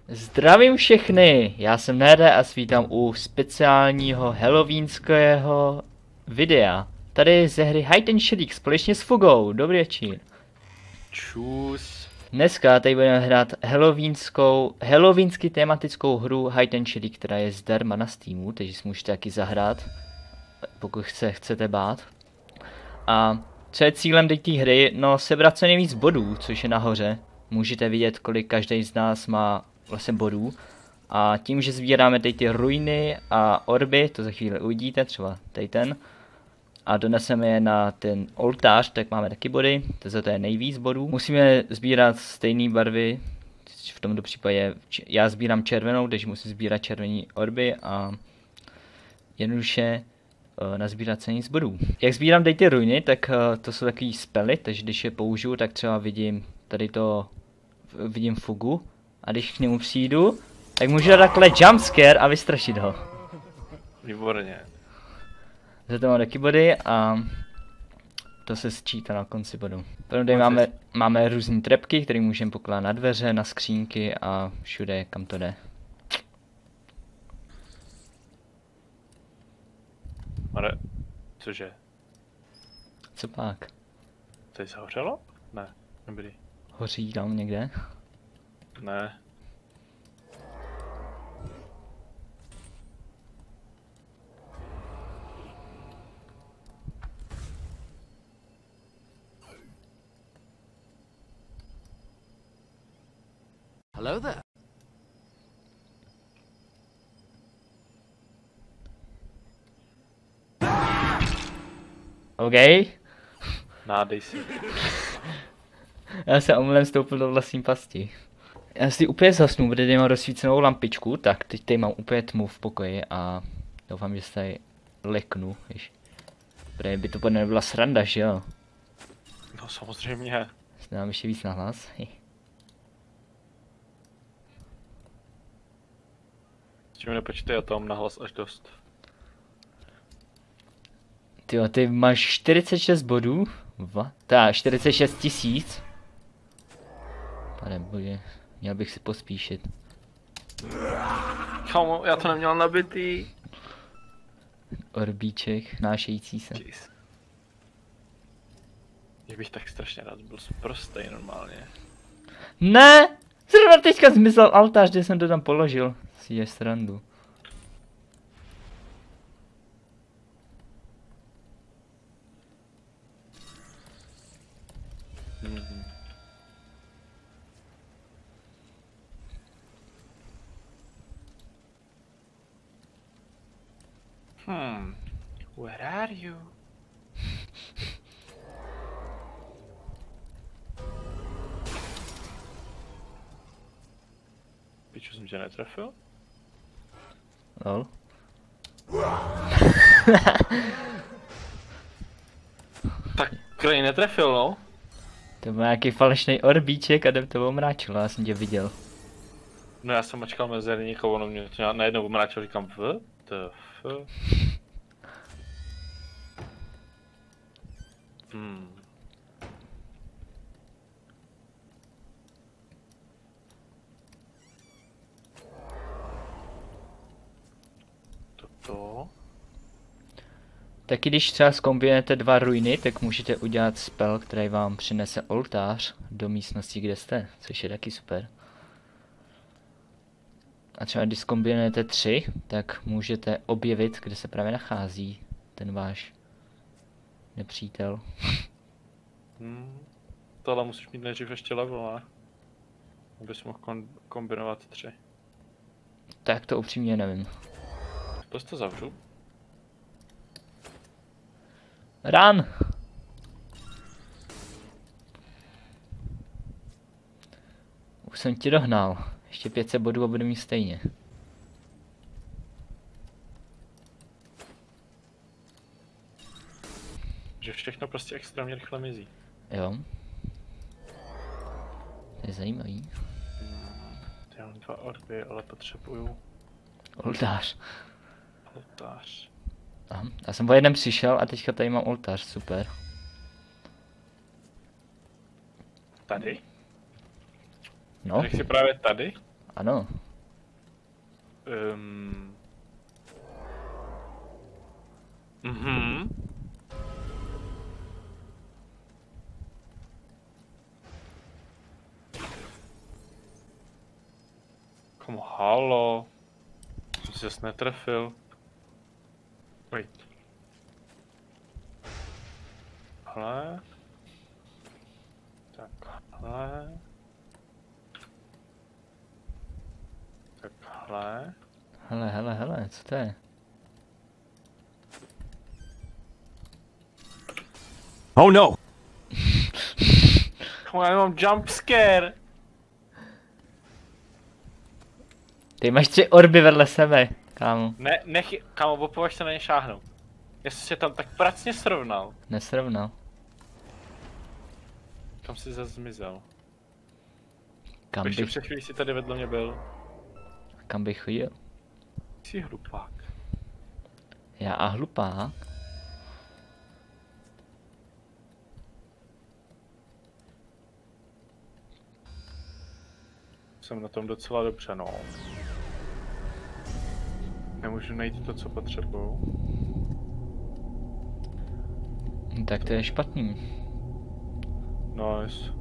Zdravím všechny, já jsem Nerde a vítám u speciálního halloweenského videa. Tady ze hry Hide and Seek společně s Fugou, dobrý večer. Čus. Dneska tady budeme hrát halloweensky tematickou hru Hide and Seek, která je zdarma na Steamu, takže si můžete taky zahrát, pokud chcete bát. A co je cílem té hry? No, sebrat co nejvíc bodů, což je nahoře. Můžete vidět, kolik každý z nás má vlastně bodů. A tím, že sbíráme tady ty ruiny a orby, to za chvíli uvidíte, třeba tady ten, a doneseme je na ten oltář, tak máme taky body, to je nejvíc bodů. Musíme sbírat stejné barvy, v tomto případě já sbírám červenou, takže musím sbírat červené orby a jednoduše nazbírat se nic bodů. Jak sbírám tady ty ruiny, tak to jsou takový spely, takže když je použiju, tak třeba vidím tady to, vidím Fugu a když k němu přijdu, tak můžu dát takhle jumpscare a vystrašit ho. Výborně. Za to mám taky body a to se sčítá na konci bodu. Potom tady máme různé trapky, které můžeme pokládat na dveře, na skřínky a všude, kam to jde. Ale, cože? Co pak? Tady zahořelo? Ne, nebyli. Hoří tam někde? Ne. Hello there. OK. Nádej si. Já se omylem stoupil do vlastní pasti. Já si úplně zasnu, protože tady mám rozsvícenou lampičku, tak teď tady mám úplně tmu v pokoji a doufám, že se tady leknu, protože by to podle nebyla sranda, že jo? No samozřejmě. Dám ještě víc nahlas. S tím nepočítej o tom nahlas až dost. Tyjo, ty máš 46 bodů? Tak, 46 000. Panebože, měl bych si pospíšit. Kámo, já to neměl nabitý. Orbíček, nášející se. Jeez. Já bych tak strašně rád byl prostej normálně. Ne! Zrovna teďka zmizel altář, kde jsem to tam položil. Si je srandu. Where are you? Piču, jsem tě netrefil? Lol. Tak kraj netrefil, no. To byl nějaký falešný orbíček a jdem to omráčilo, já jsem tě viděl. No já jsem mačkal mezerník a ono mě najednou omráčil, říkám Toto. Taky když třeba zkombinujete dva ruiny, tak můžete udělat spell, který vám přinese oltář do místnosti, kde jste, což je taky super. A třeba když zkombinujete 3, tak můžete objevit, kde se právě nachází ten váš nepřítel. Tohle musíš mít nejdřív ještě level, ne? Abys mohl kombinovat 3. Tak to upřímně nevím. Proč to zavřu? Run! Už jsem ti dohnal. Ještě 500 bodů a budu mít stejně. Že všechno prostě extrémně rychle mizí. Jo. To je zajímavý. Já mám 2 orby, ale potřebuju Oltář. oltář. Aha. Já jsem po jednom přišel a teďka tady mám oltář, super. Tady? No, Tak si právě tady? Ano. Mhm. Komu halo? Jsem si zase netrefil. Wait. Takhle. Takhle. Takhle. Hele, co to je? Oh no! Komu já mám jump scare? Ty máš 3 orby vedle sebe, kámo. Ne, kámo, opovaž se na ně šáhnout. Já jsem se tam tak pracně srovnal. Nesrovnal. Kam jsi zase zmizel? Kam Ještě bych, před chvílí jsi tady vedle mě byl. kam bych chodil? Jsi hlupák. Já a hlupák? Jsem na tom docela dobře, no. Nemůžu najít to, co potřebuju. Tak to je špatný. Nice.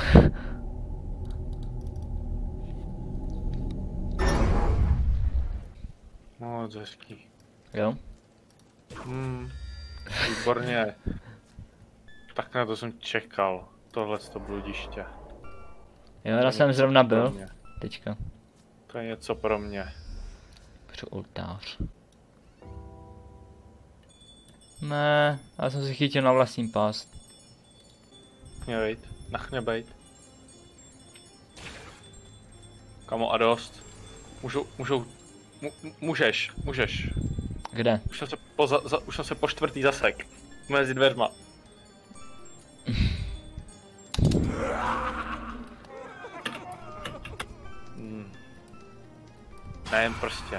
Moc hezký. Jo? Výborně. Tak na to jsem čekal. Tohle to bludiště. Jo, já jsem zrovna byl. Teďka. To je něco pro mě. Pro oltář. Ne, já jsem si chytil na vlastní pást. Nechně bejt. Kamo a dost. Můžeš. Kde? Už jsem se po čtvrtý zasek. Mezi dveřma. Ne, prostě.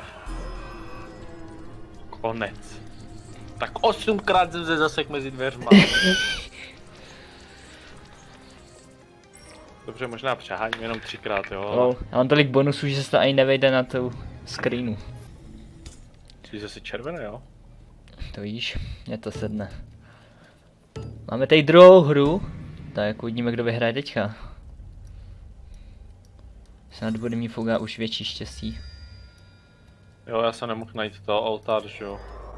Konec. Tak 8krát jsem se zasek mezi dveřma. Dobře, možná přeháním jenom 3krát, jo. Lol, já mám tolik bonusů, že se to ani nevejde na tu screenu. Jsi zase červený, jo? To víš, mě to sedne. Máme tady druhou hru, tak uvidíme, kdo vyhraje teďka. Snad bude mít Fuga už větší štěstí. Jo, já jsem nemohl najít to oltář, jo.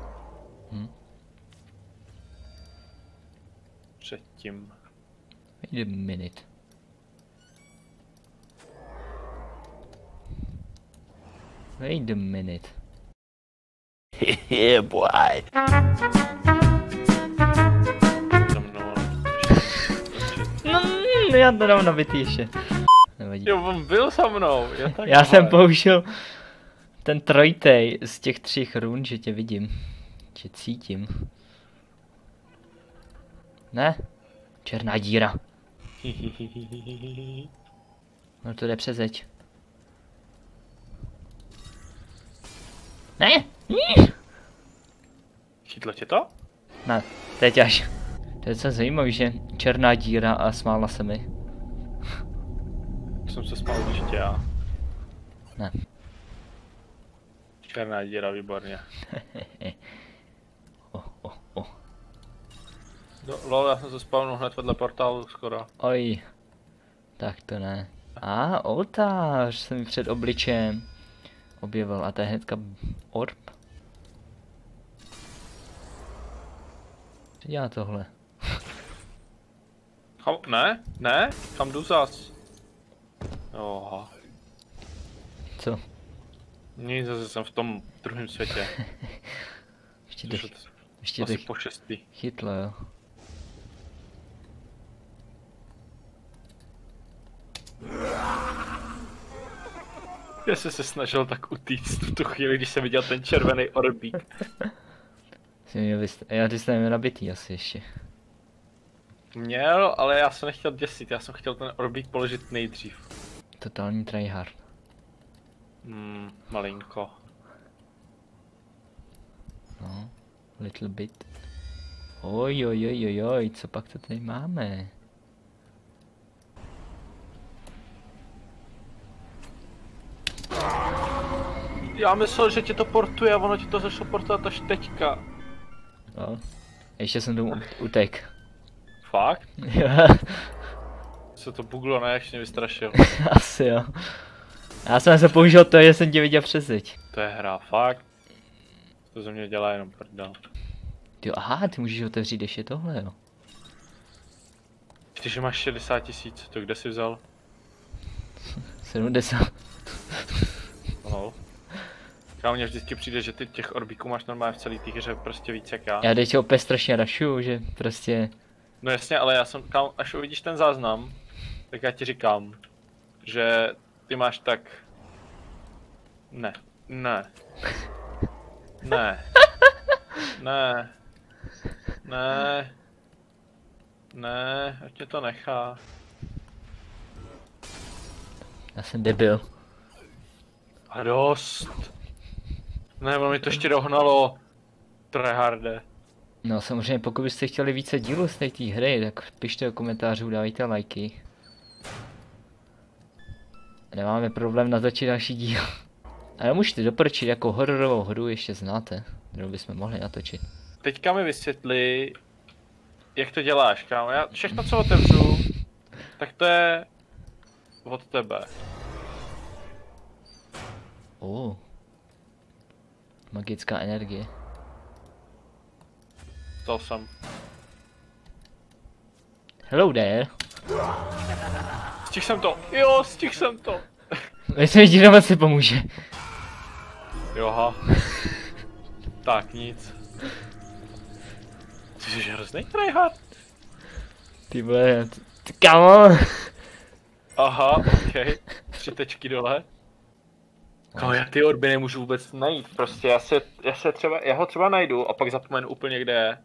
Předtím. Wait a minute. Wait a minute. Yeah, boy. Za mnou. No, já to dám nabitý ještě. Nevadí. Jo, on byl za mnou. Já jsem použil ten trojtej z těch 3 run, že tě vidím. Že cítím. Ne? Černá díra. No to jde přes zeď. Ne? Chytlo tě to? Ne, teď až. To je docela zajímavý, že černá díra a smála se mi. Jsem se smál určitě já. Ne. Černá díra, výborně. Oh. No, lol, já jsem se spavnul hned vedle portálu skoro. Oj. Tak to ne. Oltář se mi před obličem objevil a to je hnedka orb. Co dělá tohle? Ne, kam jdu zas? Jo. Co? Nic, zase jsem v tom druhém světě. Ještě Asi to po 6. chytlo, jo. Já jsem se snažil tak utíct v tu chvíli, když jsem viděl ten červený orbík. Já ty jsi neměl nabitý asi ještě. Měl, ale já jsem nechtěl děsit, já jsem chtěl ten orbík položit nejdřív. Totální tryhard. Malinko. No, little bit. Oj, co pak to tady máme? Já myslel, že tě to portuje a ono ti to začalo portovat až teďka. No. Ještě jsem tomu utek. Fakt? Jo. Se to buglo, ne? Jak jsi mě vystrašil. Asi jo. Já jsem se použil to, že jsem tě viděl přes zeď. To je hra, fakt. To ze mě dělá jenom prdel. Jo, aha, ty můžeš otevřít ještě tohle, jo. Když máš 60 000, to kde jsi vzal? 70. No. Kámo, mně vždycky přijde, že ty těch orbíků máš normálně v celé té hře prostě víc jak já. Já teď opět strašně rašuju, že prostě... No jasně, ale já jsem, kámo, až uvidíš ten záznam, tak já ti říkám, že ty máš tak... Ne. Ne. Ne. Ne. Ne. Ne, ať mě to nechá. Já jsem debil. A dost. Ne, ono mi to ještě dohnalo. Tryharde. No samozřejmě, pokud byste chtěli více dílů z té hry, tak pište do komentářů, dávejte lajky. Nemáme problém natočit další díl. Ale můžete doporučit, jako hororovou hru ještě znáte, kterou bychom mohli natočit. Teďka mi vysvětli, jak to děláš, kámo. Já všechno, co otevřu, tak to je od tebe. Magická energie. To jsem. Hello there. Stihl jsem to. Jo, stihl jsem to. Myslím, že ti si pomůže. Joha. Tak, nic. Ty jsi hrozný tryhard. Ty vole, come on. Aha, ok. 3 tečky dole. No, já ty orby nemůžu vůbec najít, prostě já ho třeba najdu a pak zapomenu úplně kde je.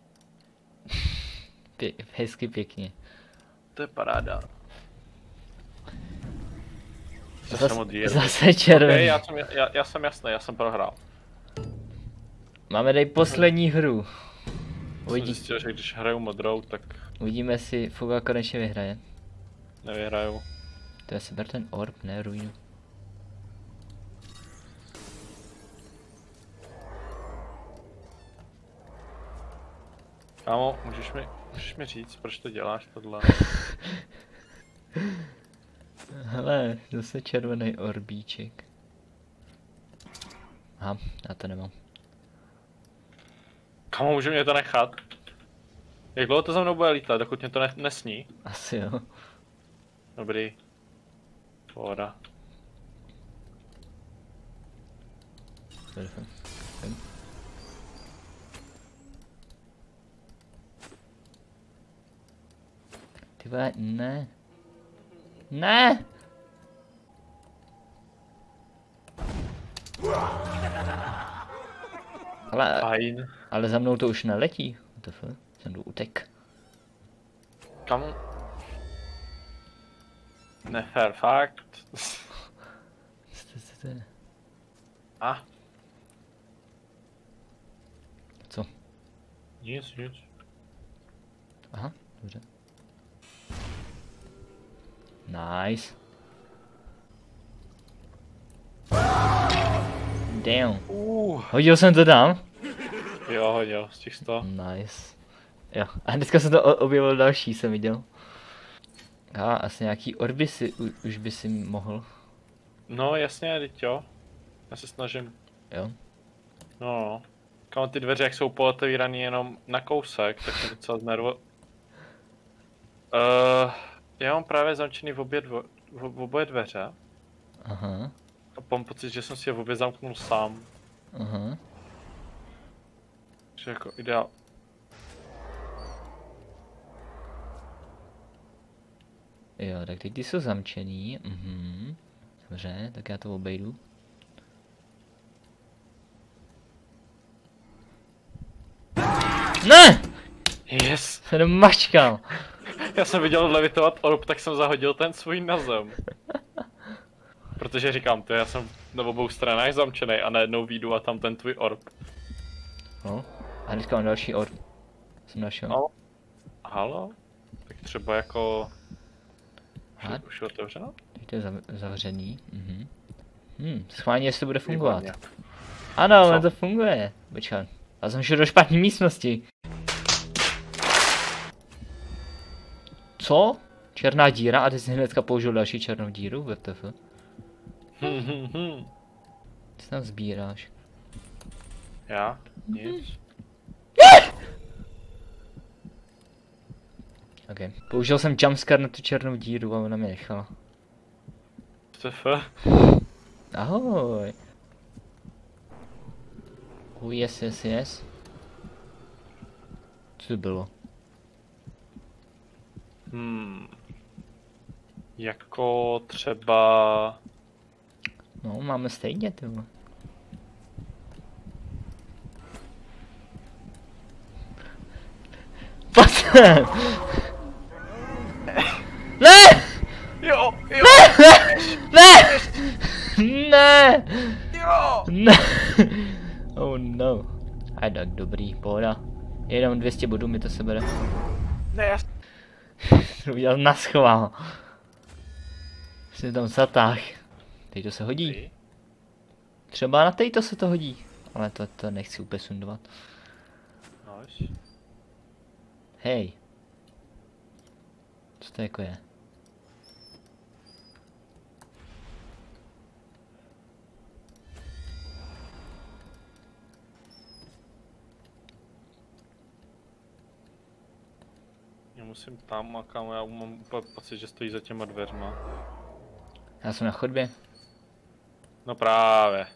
Hezky pěkně. To je paráda. Zase červený. Okay, já jsem jasný, já jsem prohrál. Máme tady poslední hru. Jsem zjistil, že když hraju modrou, tak... Uvidíme, si Fuga konečně vyhraje. Nevyhraju. To je si ber ten orb, ne ruinu. Kámo, můžeš mi říct, proč to děláš tohle? Hele, zase červený orbíček. Aha, já to nemám. Kámo, může mě to nechat? Jak dlouho to za mnou bude lítat, dokud mě to nesní? Asi jo. Dobrý. Pohoda. Ty vole, ne. Ne! Ale za mnou to už neletí. Jsem jdu utek. Kam? Nefér, fakt. A? Co? Nic. Aha, dobře. Nice. Damn. Hodil jsem to tam? Jo, hodil, stihl to. Nice. Jo, a dneska jsem to objevil další, jsem viděl. Asi nějaký orby si už by si mohl. No jasně, teď jo. Já se snažím. Jo. No. Kam ty dveře, jak jsou pootevíraný jenom na kousek, tak jsem docela znervo... Já mám právě zamčený v oboje dveře. Aha. A mám pocit, že jsem si je v obě zamknul sám. Aha. Takže jako ideál. Jo, tak teď ty jsou zamčený. Dobře, tak já to obejdu. Ne! Yes! Jsem mačkal. Já jsem viděl levitovat orb, tak jsem zahodil ten svůj na zem. Protože říkám, já jsem na obou stranách zamčený a najednou výjdu a tam ten tvůj orb. No, a hnedka mám další orb. Jsem našel. No. Halo? Tak třeba jako... Aha. Už je otevřeno? Teď to je zavřený. Schválně, jestli to bude fungovat. Výborně. Ano, Co? ale to funguje. Počkej, já jsem šel do špatné místnosti. Co? Černá díra a ty jsi hnedka použil další černou díru? WTF? Co tam sbíráš? Já? Nic. Ok. Použil jsem jumpscare na tu černou díru a ona mě nechala. WTF? Ahoj. Yes. Co to bylo? Jako třeba... No, máme stejně, ty vole. Ne! Jo! Ne! Ne! Jo! Ne! Oh no. A tak dobrý, pohoda. Jenom 200 bodů mi to sebere. Ne, já... To udělal na schvál. Jsem tam zatáh. Teď to se hodí. Třeba na tejto se to hodí. Ale to nechci úplně sundovat. Nice. Hej. Co to jako je? Já musím tam a kam, já mám úplně pocit, že stojí za těma dveřma. Já jsem na chodbě. No právě.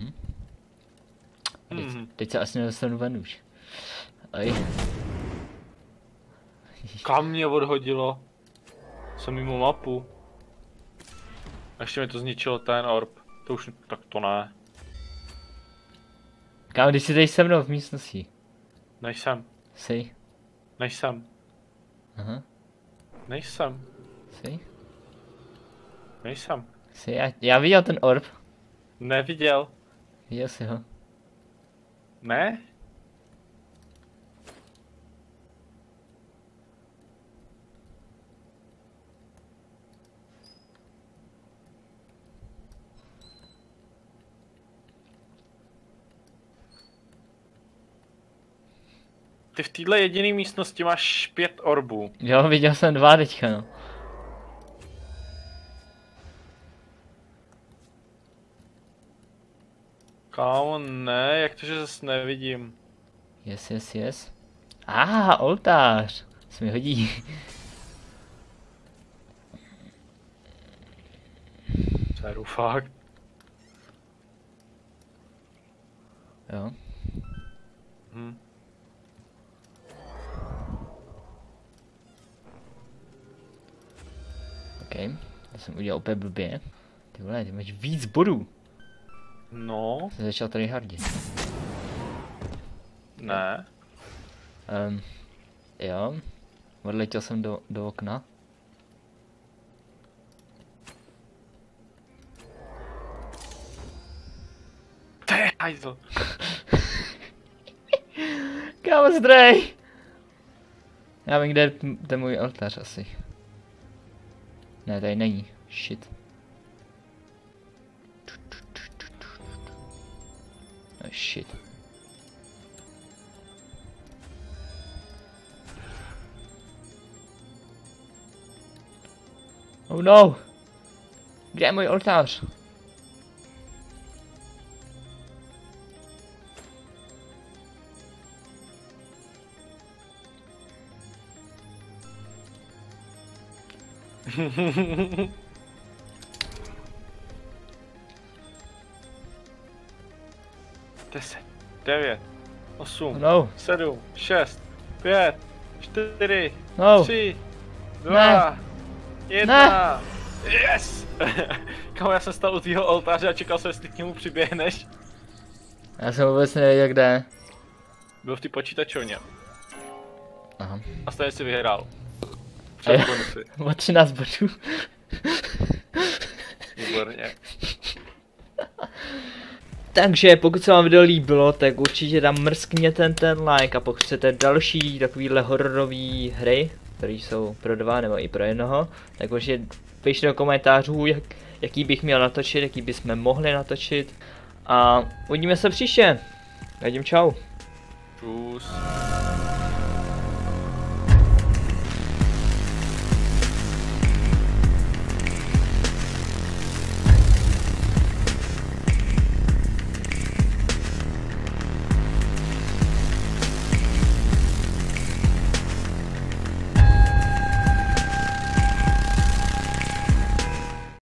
Teď se asi nedostanu ven už. Aj. Kam mě odhodilo? Jsem mimo mapu. A ještě mi to zničilo ten orb. To už, tak to ne. Kámo, když jsi tady se mnou v místnosti. Nejsem. Jsi? Nejsem. Aha. Nejsem. Jsi? Nejsem. Jsi? Já viděl ten orb. Neviděl. Viděl jsi ho. Ne? Ty v téhle jediné místnosti máš 5 orbů. Jo, viděl jsem 2 teďka, no. Kámo, ne, jak to, že zase nevidím. Yes. Oltář. Se mi hodí. Seru, fakt. Jo. OK, to jsem udělal úplně blbě. Ty vole, ty máš víc bodů. No, Jsem začal tady hardit. ne. Jo. Odletěl jsem do okna. To je hajzl. Kámo, zdrej! Já vím, kde je ten můj oltář asi. Ne, tady není. Shit. Oh, shit. Oh no! Kde je můj oltář? Deset, 9, 8, Oh no! 7, 6, 5, 4, No! 3, 2, 1. Yes! Kámo, já jsem stál u tvýho oltáře a čekal jsem, jestli k němu přiběhneš. Já jsem vůbec nevěděl, kde je. Byl v té počítačovně. Aha. A stejně si vyhrál. A já- Před bonusy. O 13 bodů. Výborně. Takže pokud se vám video líbilo, tak určitě tam mrskněte ten like a pokud chcete další takovýhle hororový hry, které jsou pro 2 nebo i pro 1. Tak už pište do komentářů, jaký bych měl natočit, jaký bychom mohli natočit. A uvidíme se příště. Vidím, čau. Čus.